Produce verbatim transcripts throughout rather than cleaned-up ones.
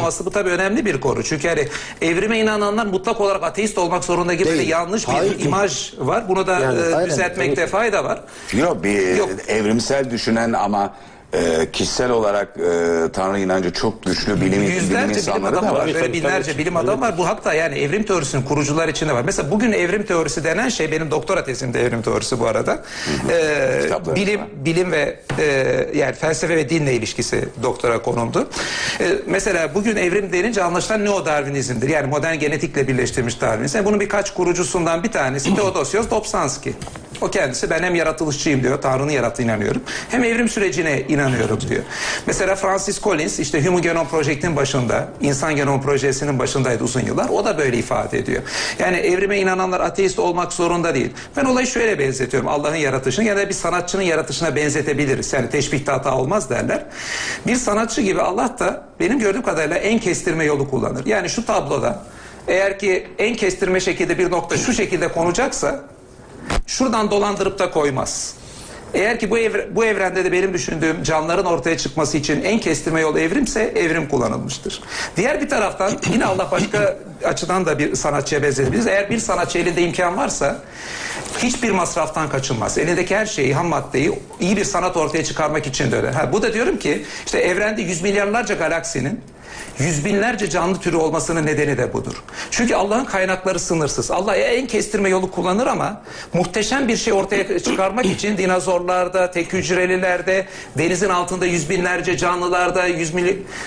olmaması bu tabii önemli bir konu. Çünkü hani evrime inananlar mutlak olarak ateist olmak zorunda gibi de yanlış bir Hayır. imaj var. Bunu da Yani, e, aynen, düzeltmekte tabii. fayda var. Yok, bir Yok. evrimsel düşünen ama e, kişisel olarak e, Tanrı inancı çok güçlü bilim, bilim Yüzlerce bilim insanları adamı da var. var. Böyle Tabii, binlerce tabii. bilim adamı var. Bu hatta yani evrim teorisinin kurucular içinde var. Mesela bugün evrim teorisi denen şey, benim doktora tezimde evrim teorisi bu arada. Ee, Kitaplarınız bilim var. bilim ve e, yani felsefe ve dinle ilişkisi doktora konumdu. Ee, mesela bugün evrim denince anlaşılan neo-Darwinizmdir. Yani modern genetikle birleştirilmiş Darwinizm. Bunun birkaç kurucusundan bir tanesi Theodosius Dobzhansky. O kendisi ben hem yaratılışçıyım diyor, Tanrı'nın yarattığına inanıyorum, hem evrim sürecine inanıyorum diyor. Mesela Francis Collins işte Human Genome Project'in başında, İnsan Genom Projesi'nin başındaydı uzun yıllar. O da böyle ifade ediyor. Yani evrime inananlar ateist olmak zorunda değil. Ben olayı şöyle benzetiyorum. Allah'ın yaratışını ya da bir sanatçının yaratışına benzetebiliriz. Yani teşbihte hata olmaz derler. Bir sanatçı gibi Allah da benim gördüğüm kadarıyla en kestirme yolu kullanır. Yani şu tabloda eğer ki en kestirme şekilde bir nokta şu şekilde konacaksa şuradan dolandırıp da koymaz. Eğer ki bu, evre, bu evrende de benim düşündüğüm canlıların ortaya çıkması için en kestirme yol evrimse evrim kullanılmıştır. Diğer bir taraftan yine Allah başka açıdan da bir sanatçıya benzetebiliriz. Eğer bir sanatçı elinde imkan varsa hiçbir masraftan kaçınmaz. Elindeki her şeyi, ham maddeyi iyi bir sanat ortaya çıkarmak için de öyle. Ha, bu da diyorum ki işte evrende yüz milyarlarca galaksinin yüz binlerce canlı türü olmasının nedeni de budur. Çünkü Allah'ın kaynakları sınırsız. Allah en kestirme yolu kullanır ama muhteşem bir şey ortaya çıkarmak için dinozorlarda, tek hücrelilerde, denizin altında yüz binlerce canlılarda, yüz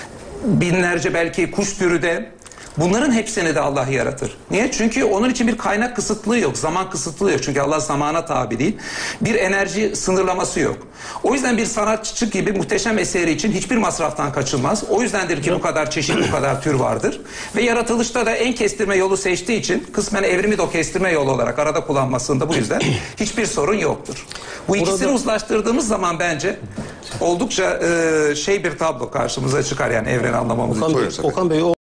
binlerce belki kuş türü de, bunların hepsini de Allah yaratır. Niye? Çünkü onun için bir kaynak kısıtlığı yok, zaman kısıtlığı yok. Çünkü Allah zamana tabi değil. Bir enerji sınırlaması yok. O yüzden bir sanatçı gibi muhteşem eseri için hiçbir masraftan kaçınmaz. O yüzdendir ki bu kadar çeşit, bu kadar tür vardır. Ve yaratılışta da en kestirme yolu seçtiği için kısmen evrimi de o kestirme yolu olarak arada kullanmasında bu yüzden hiçbir sorun yoktur. Bu ikisini Burada... uzlaştırdığımız zaman bence oldukça e, şey bir tablo karşımıza çıkar, yani evreni anlamamız için. Okan Bey, Okan Bey o